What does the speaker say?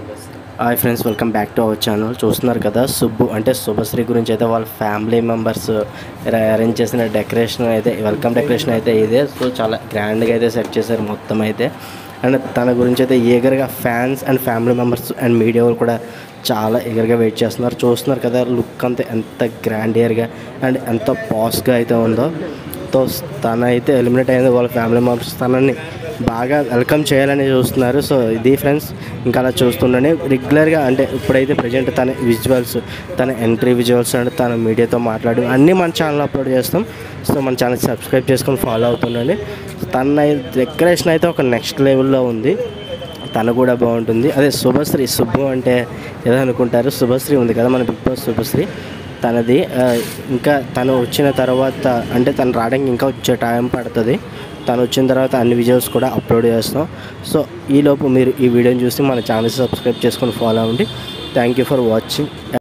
Hi friends, welcome back to our channel. చూస్తున్నారు కదా, సుబ్బు అంటే శుభశ్రీ గురించి అయితే వాళ్ళ ఫ్యామిలీ మెంబర్స్ అరేంజ్ చేసిన డెకరేషన్ అయితే, వెల్కమ్ డెకరేషన్ అయితే ఇదే. సో చాలా గ్రాండ్గా అయితే సెట్ చేశారు మొత్తం అయితే. అండ్ తన గురించి అయితే ఈగర్గా fans and family members and media వాళ్ళు కూడా చాలా ఈగర్గా వెయిట్ చేస్తున్నారు. చూస్తున్నారు కదా, లుక్ అంతా ఎంత గ్రాండియర్గా అండ్ ఎంత పాస్గా అయితే ఉందో. సో తన అయితే ఎలిమినేట్ అయింది. వాళ్ళ ఫ్యామిలీ మెంబర్స్ తనని బాగా వెల్కమ్ చేయాలని చూస్తున్నారు. సో ఇది ఫ్రెండ్స్, ఇంకా అలా చూస్తుండని రెగ్యులర్గా అంటే ఇప్పుడైతే ప్రజెంట్ తన విజువల్స్, తన ఎంట్రీ విజువల్స్ అండ్ తన మీడియాతో మాట్లాడి అన్నీ మన ఛానల్ అప్లోడ్ చేస్తాం. సో మన ఛానల్ సబ్స్క్రైబ్ చేసుకొని ఫాలో అవుతుండండి. తన డెకరేషన్ అయితే ఒక నెక్స్ట్ లెవెల్లో ఉంది. తను కూడా బాగుంటుంది. అదే శుభశ్రీ, సుబ్బు అంటే ఏదో అనుకుంటారు. శుభశ్రీ ఉంది కదా మన బిగ్ బాస్ శుభశ్రీ, తనది ఇంకా తను వచ్చిన తర్వాత అంటే తను రావడానికి ఇంకా వచ్చే టైం పడుతుంది. తను వచ్చిన తర్వాత అన్ని వీడియోస్ కూడా అప్లోడ్ చేస్తాం. సో ఈలోపు మీరు ఈ వీడియోని చూసి మన ఛానల్ సబ్స్క్రైబ్ చేసుకొని ఫాలో అవ్వండి. Thank you for watching.